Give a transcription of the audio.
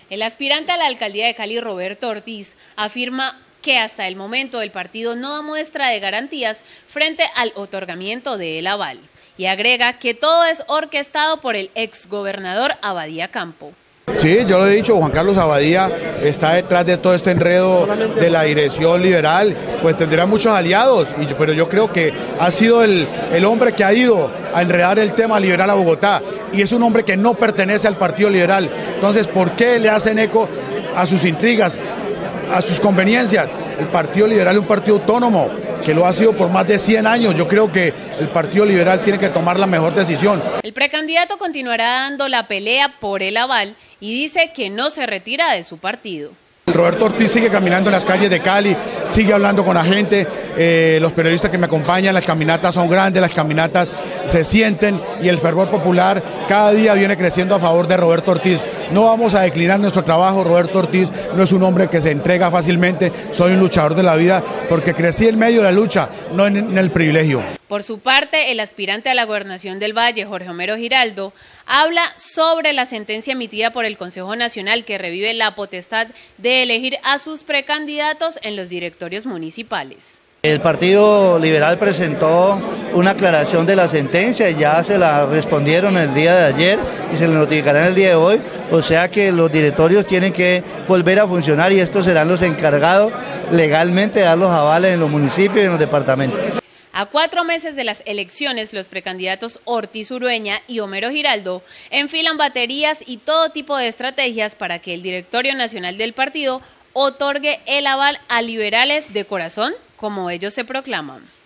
El aspirante a la alcaldía de Cali, Roberto Ortiz, afirma que hasta el momento el partido no da muestra de garantías frente al otorgamiento del aval. Y agrega que todo es orquestado por el exgobernador Abadía Campo. Sí, yo lo he dicho, Juan Carlos Abadía está detrás de todo este enredo de la dirección liberal, pues tendrá muchos aliados, pero yo creo que ha sido el hombre que ha ido a enredar el tema liberal a Bogotá, y es un hombre que no pertenece al Partido Liberal. Entonces, ¿por qué le hacen eco a sus intrigas, a sus conveniencias? El Partido Liberal es un partido autónomo, que lo ha sido por más de 100 años. Yo creo que el Partido Liberal tiene que tomar la mejor decisión. El precandidato continuará dando la pelea por el aval y dice que no se retira de su partido. Roberto Ortiz sigue caminando en las calles de Cali, sigue hablando con la gente, los periodistas que me acompañan, las caminatas son grandes, las caminatas se sienten y el fervor popular cada día viene creciendo a favor de Roberto Ortiz. No vamos a declinar nuestro trabajo. Roberto Ortiz no es un hombre que se entrega fácilmente, soy un luchador de la vida porque crecí en medio de la lucha, no en el privilegio. Por su parte, el aspirante a la gobernación del Valle, Jorge Homero Giraldo, habla sobre la sentencia emitida por el Consejo Nacional que revive la potestad de elegir a sus precandidatos en los directorios municipales. El Partido Liberal presentó una aclaración de la sentencia y ya se la respondieron el día de ayer y se le notificarán el día de hoy, o sea que los directorios tienen que volver a funcionar y estos serán los encargados legalmente de dar los avales en los municipios y en los departamentos. A 4 meses de las elecciones, los precandidatos Ortiz Urueña y Homero Giraldo enfilan baterías y todo tipo de estrategias para que el Directorio Nacional del partido otorgue el aval a liberales de corazón, como ellos se proclaman.